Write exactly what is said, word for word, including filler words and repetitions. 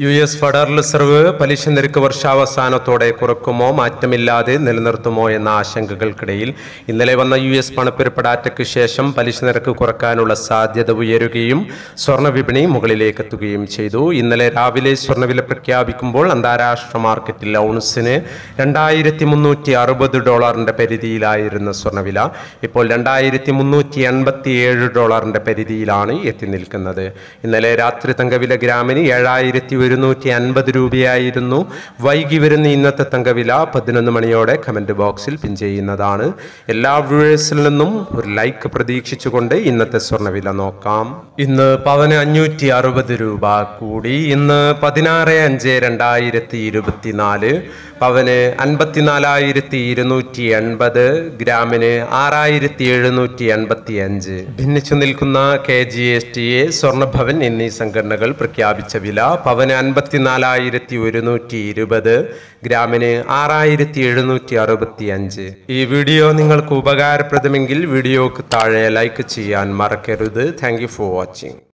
U S federal reserve പലിശ നിരക്ക് വർഷാവസാനത്തോടെ കുറക്കുമോ മാറ്റമില്ലാതെ നിലനിർത്തുമോ എന്ന ആശങ്കകൾക്കിടയിൽ ഇന്നലെ വന്ന യു എസ് പണപ്പെരുപ്പ ഡാറ്റയ്ക്ക് ശേഷം പലിശ നിരക്ക് കുറക്കാനുള്ള സാധ്യത ഉയരുകയും സ്വർണ്ണ വിപണി മുകളിലേക്ക് എത്തുകയും ചെയ്തു. ഇന്നലെ രാവിലെ സ്വർണ്ണവില പ്രഖ്യാപിക്കുമ്പോൾ അന്താരാഷ്ട്ര മാർക്കറ്റിൽ ഔൺസിന് രണ്ടായിരത്തി മുന്നൂറ്റി അറുപത് ഡോളറിന്റെ പരിധിയിലായിരുന്ന സ്വർണ്ണവില ഇപ്പോൾ രണ്ടായിരത്തി മുന്നൂറ്റി എൺപത്തി ഏഴ് ഡോളറിന്റെ പരിധിയിലാണ് എത്തി നിൽക്കുന്നത്. ഇന്നലെ രാത്രി തങ്കവില ഗ്രാമിന് ഏഴായിരത്തി ഒരുന്നൂറ്റി അൻപത് രൂപയായിരുന്നു. വൈകി വരുന്ന ഇന്നത്തെ തങ്കവില പതിനൊന്ന് മണിയോടെ കമന്റ് ബോക്സിൽ പിൻ ചെയ്യുന്നതാണ്. എല്ലാ വ്യൂവേഴ്സിൽ നിന്നും ഒരു ലൈക്ക് പ്രതീക്ഷിച്ചുകൊണ്ട് ഇന്നത്തെ സ്വർണ്ണവില നോക്കാം. ഇന്ന് പവന് അഞ്ഞൂറ്റി അറുപത് രൂപ കൂടി. ഇന്ന് പതിനാറ് അഞ്ച് രണ്ടായിരത്തി ഇരുപത്തിനാല് പവന് അൻപത്തിനാലായിരത്തി ഇരുന്നൂറ്റി എൺപത്, ഗ്രാമിന് ആറായിരത്തി എഴുന്നൂറ്റി എൺപത്തി അഞ്ച്. ഭിന്നിച്ചു നിൽക്കുന്ന K G S T A, Swarnabhavan എന്നീ സംഘടനകൾ പ്രഖ്യാപിച്ച വില പവന് അൻപത്തിനാലായിരത്തി ഒരുന്നൂറ്റി ഇരുപത്, ഗ്രാമിന് ആറായിരത്തി എഴുന്നൂറ്റി അറുപത്തി അഞ്ച്. ഈ വീഡിയോ നിങ്ങൾക്ക് ഉപകാരപ്രദമെങ്കിൽ വീഡിയോക്ക് താഴെ ലൈക്ക് ചെയ്യാൻ മറക്കരുത്. Thank you for watching.